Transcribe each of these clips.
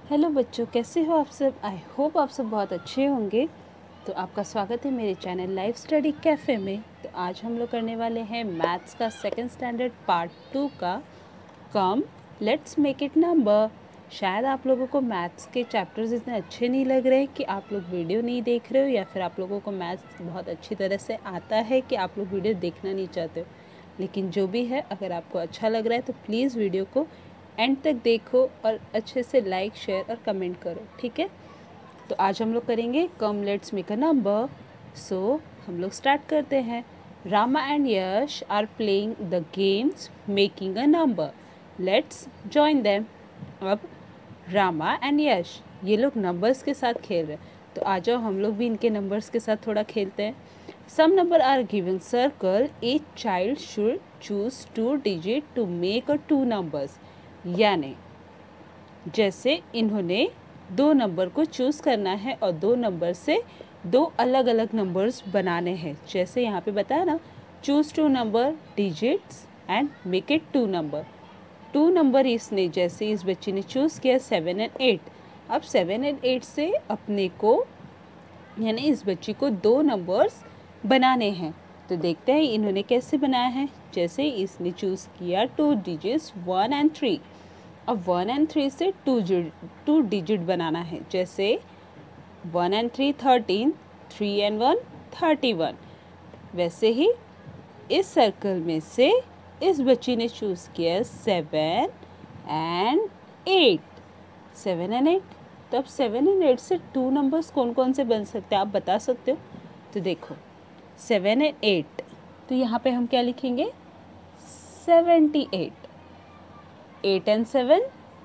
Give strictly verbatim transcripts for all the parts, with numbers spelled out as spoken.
Hello बच्चों, कैसे हो आप सब। आई होप आप सब बहुत अच्छे होंगे। तो आपका स्वागत है मेरे चैनल लाइफ स्टडी कैफ़े में। तो आज हम लोग करने वाले हैं मैथ्स का सेकंड स्टैंडर्ड पार्ट टू का come let's make it number. शायद आप लोगों को मैथ्स के चैप्टर्स इतने अच्छे नहीं लग रहे कि आप लोग वीडियो नहीं देख रहे हो, या फिर आप लोगों को मैथ्स बहुत अच्छी तरह से आता है कि आप लोग वीडियो देखना नहीं चाहते हो। लेकिन जो भी है, अगर आपको अच्छा लग रहा है तो प्लीज़ वीडियो को एंड तक देखो और अच्छे से लाइक शेयर और कमेंट करो, ठीक है। तो आज हम लोग करेंगे come let's make a number. So हम लोग स्टार्ट करते हैं। Rama and Yash are playing the games making a number. Let's join them. अब रामा एंड यश ये लोग नंबर्स के साथ खेल रहे हैं, तो आ जाओ हम लोग भी इनके नंबर्स के साथ थोड़ा खेलते हैं। Some number are given circle, each child should choose two digit to make a two numbers. यानी जैसे इन्होंने दो नंबर को चूज़ करना है और दो नंबर से दो अलग अलग नंबर्स बनाने हैं। जैसे यहाँ पे बताया ना, choose two number digits and make it two number. Two number इसने, जैसे इस बच्चे ने चूज़ किया सेवन एंड एट। अब सेवन एंड एट से अपने को, यानी इस बच्ची को दो नंबर्स बनाने हैं। तो देखते हैं इन्होंने कैसे बनाया है। जैसे इसने चूज़ किया two digits one and three. अब वन एंड थ्री से टू टू डिजिट बनाना है। जैसे one and three thirteen, three and one thirty one. वैसे ही इस सर्कल में से इस बच्ची ने चूज़ किया seven and eight. Seven and eight. तो अब सेवन एंड एट से टू नंबर्स कौन कौन से बन सकते हैं आप बता सकते हो। तो देखो सेवन एंड एट, तो यहाँ पे हम क्या लिखेंगे, seventy eight. Eight and seven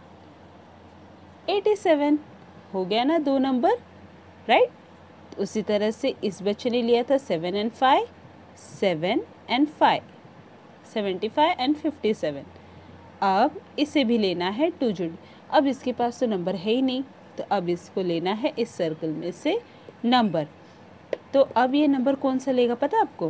eighty seven. हो गया ना दो नंबर, राइट। तो उसी तरह से इस बच्चे ने लिया था seven and five, seven and five, seventy five and fifty seven. अब इसे भी लेना है टू जुड़। अब इसके पास तो नंबर है ही नहीं, तो अब इसको लेना है इस सर्कल में से नंबर। तो अब ये नंबर कौन सा लेगा पता आपको।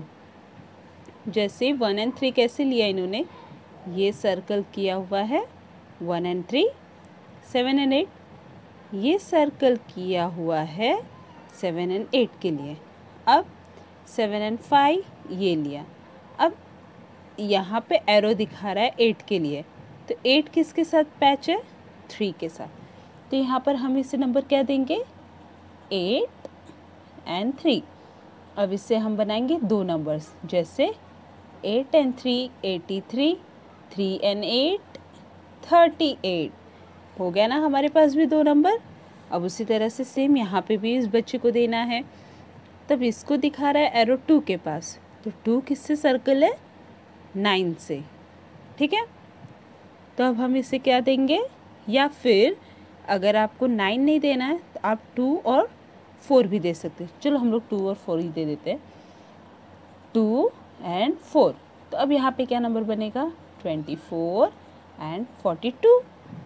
जैसे वन एंड थ्री कैसे लिया इन्होंने, ये सर्कल किया हुआ है one and three, seven and eight. ये सर्कल किया हुआ है सेवन एंड एट के लिए। अब सेवन एंड फाइव ये लिया। अब यहाँ पे एरो दिखा रहा है एट के लिए, तो एट किसके साथ पैच है, थ्री के साथ। तो यहाँ पर हम इसे नंबर क्या देंगे, एट एंड थ्री। अब इससे हम बनाएंगे दो नंबर्स। जैसे eight and three eighty three, three and eight thirty eight. हो गया ना हमारे पास भी दो नंबर। अब उसी तरह से सेम यहाँ पे भी इस बच्चे को देना है। तब इसको दिखा रहा है एरो टू के पास, तो टू किससे सर्कल है, नाइन से, ठीक है। तो अब हम इसे क्या देंगे, या फिर अगर आपको नाइन नहीं देना है तो आप टू और फोर भी दे सकते हैं। चलो हम लोग टू और फोर ही दे देते हैं, टू एंड फोर। तो अब यहाँ पे क्या नंबर बनेगा, twenty four and forty two.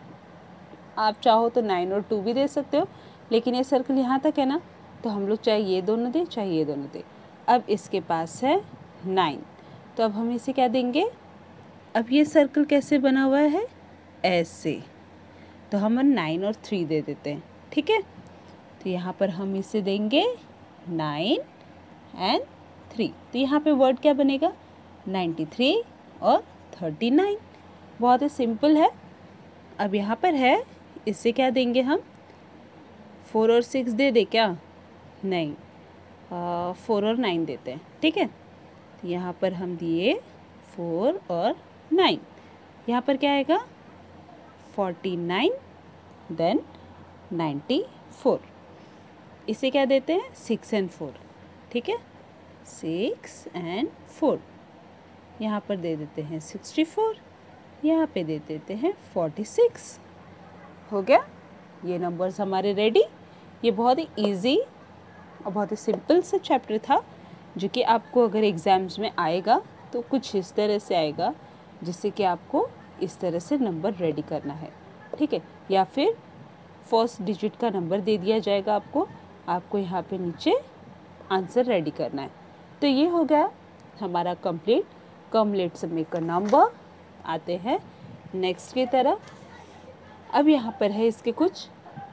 आप चाहो तो नाइन और टू भी दे सकते हो, लेकिन ये सर्कल यहाँ तक है ना, तो हम लोग चाहे ये दोनों दें चाहे ये दोनों दें। अब इसके पास है नाइन, तो अब हम इसे क्या देंगे। अब ये सर्कल कैसे बना हुआ है, ऐसे, तो हम नाइन और थ्री दे देते हैं, ठीक है। तो यहाँ पर हम इसे देंगे नाइन एंड थ्री। तो यहाँ पे वर्ड क्या बनेगा, नाइन्टी थ्री और थर्टी नाइन। बहुत ही सिंपल है। अब यहाँ पर है, इससे क्या देंगे हम, फोर और सिक्स दे दे क्या, नहीं, फोर और नाइन देते हैं, ठीक है। तो यहाँ पर हम दिए फोर और नाइन। यहाँ पर क्या आएगा, forty nine then ninety four. इसे क्या देते हैं, सिक्स एंड फोर, ठीक है, सिक्स एंड फोर। यहाँ पर दे देते हैं सिक्सटी फोर, यहाँ पे दे देते हैं फोर्टी सिक्स। हो गया, ये नंबर्स हमारे रेडी। ये बहुत ही इजी और बहुत ही सिंपल सा चैप्टर था, जो कि आपको अगर एग्ज़ाम्स में आएगा तो कुछ इस तरह से आएगा, जिससे कि आपको इस तरह से नंबर रेडी करना है, ठीक है। या फिर फर्स्ट डिजिट का नंबर दे दिया जाएगा आपको, आपको यहाँ पे नीचे आंसर रेडी करना है। तो ये हो गया हमारा complete come let's make a number. आते हैं नेक्स्ट की तरफ। अब यहाँ पर है इसके कुछ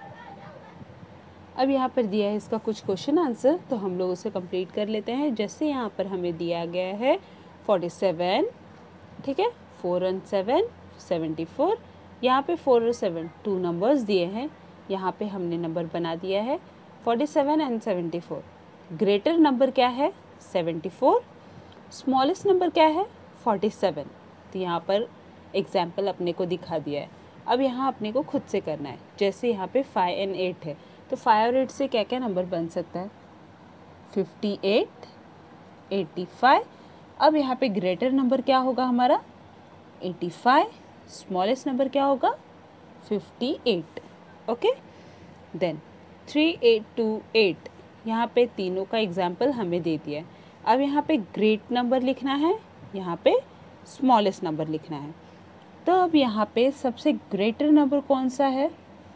अब यहाँ पर दिया है इसका कुछ क्वेश्चन आंसर, तो हम लोग उसे कंप्लीट कर लेते हैं। जैसे यहाँ पर हमें दिया गया है फोर्टी सेवन, ठीक है, four and seven seventy four. यहाँ पे फोर और सेवन टू नंबर्स दिए हैं, यहाँ पे हमने नंबर बना दिया है forty seven and seventy four. Greater number क्या है? Seventy four. स्मॉलेस्ट नंबर क्या है? Forty seven. तो यहाँ पर एग्जाम्पल अपने को दिखा दिया है। अब यहाँ अपने को खुद से करना है। जैसे यहाँ पे फाइव एंड एट है, तो फाइव और एट से क्या क्या नंबर बन सकता है? Fifty eight, eighty five. अब यहाँ पे ग्रेटर नंबर क्या होगा हमारा? Eighty five. स्मॉलेस्ट नंबर क्या होगा? Fifty eight. Okay, then three eight two eight, यहाँ पे तीनों का एग्जाम्पल हमें दे दिया है। अब यहाँ पे ग्रेट नंबर लिखना है, यहाँ पे स्मॉलेस्ट नंबर लिखना है। तो अब यहाँ पे सबसे ग्रेटर नंबर कौन सा है?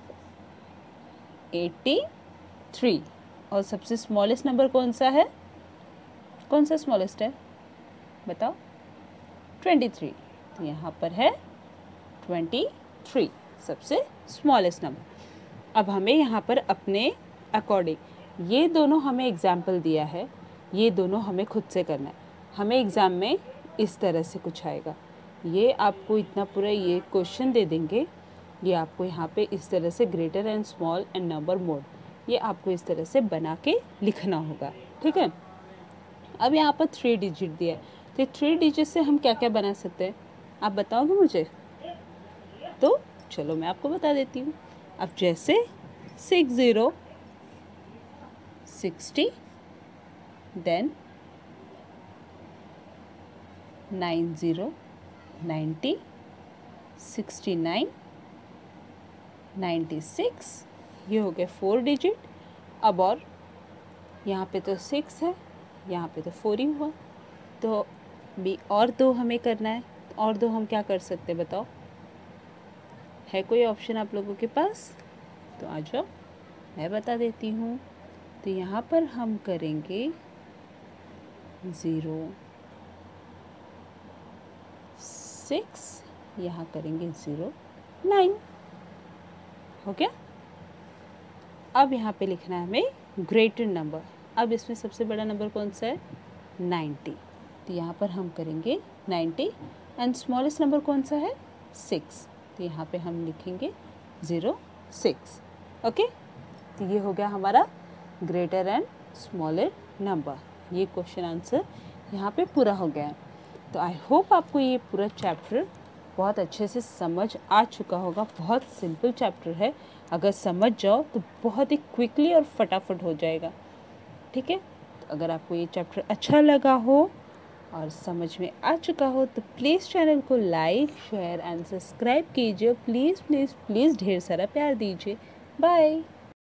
Eighty three. और सबसे स्मॉलेस्ट नंबर कौन सा है? कौन सा स्मॉलेस्ट है बताओ? Twenty three. तो यहाँ पर है ट्वेंटी थ्री सबसे स्मॉलेस्ट नंबर। अब हमें यहाँ पर अपने अकॉर्डिंग, ये दोनों हमें एग्जाम्पल दिया है, ये दोनों हमें खुद से करना है। हमें एग्ज़ाम में इस तरह से कुछ आएगा, ये आपको इतना पूरा ये क्वेश्चन दे देंगे, ये आपको यहाँ पे इस तरह से greater and small and number mode, ये आपको इस तरह से बना के लिखना होगा, ठीक है। अब यहाँ पर थ्री डिजिट दिया है, तो थ्री डिजिट से हम क्या क्या बना सकते हैं आप बताओगे मुझे? तो चलो मैं आपको बता देती हूँ। अब जैसे six zero sixty, then nine zero ninety, sixty nine, ninety six, ये हो गए फोर डिजिट। अब और यहाँ पे तो सिक्स है, यहाँ पे तो फोर ही हुआ, तो भी और दो हमें करना है। और दो हम क्या कर सकते हैं बताओ? है कोई ऑप्शन आप लोगों के पास? तो आ जाओ मैं बता देती हूँ। तो यहाँ पर हम करेंगे ज़ीरो सिक्स, यहाँ करेंगे ज़ीरो नाइन, हो गया। अब यहाँ पे लिखना है हमें ग्रेटर नंबर। अब इसमें सबसे बड़ा नंबर कौन सा है? नाइन्टी। तो यहाँ पर हम करेंगे नाइन्टी। एंड स्मॉलेस्ट नंबर कौन सा है? सिक्स। तो यहाँ पे हम लिखेंगे ज़ीरो सिक्स। ओके, तो ये हो गया हमारा ग्रेटर एंड स्मॉलर नंबर। ये क्वेश्चन आंसर यहाँ पे पूरा हो गया। तो आई होप आपको ये पूरा चैप्टर बहुत अच्छे से समझ आ चुका होगा। बहुत सिंपल चैप्टर है, अगर समझ जाओ तो बहुत ही क्विकली और फटाफट हो जाएगा, ठीक है। तो अगर आपको ये चैप्टर अच्छा लगा हो और समझ में आ चुका हो तो प्लीज़ चैनल को लाइक, शेयर एंड सब्सक्राइब कीजिए। प्लीज़ प्लीज़ प्लीज़ ढेर सारा प्यार दीजिए। बाय।